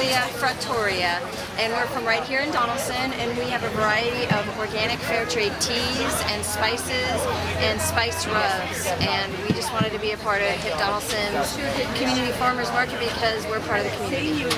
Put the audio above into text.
Familia Fattoria, and we're from right here in Donelson, and we have a variety of organic fair trade teas and spices and spice rubs, and we just wanted to be a part of Hip Donelson's Community Farmers Market because we're part of the community.